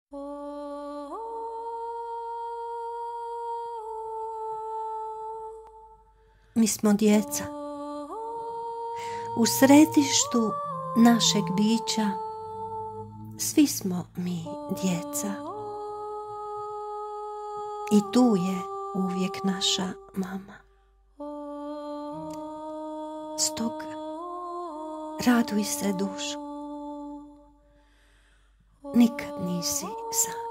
Mi smo djeca. U središtu našeg bića svi smo mi djeca. I tu je uvijek naša mama. Stoga raduj se, dušo. Nikad nisi sam.